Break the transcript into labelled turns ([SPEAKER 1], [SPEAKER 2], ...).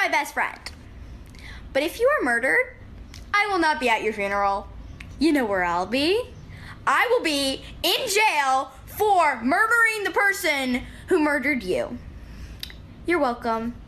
[SPEAKER 1] best friend. But if you are murdered, I will not be at your funeral. You know where I'll be? I will be in jail for murdering the person who murdered you. You're welcome.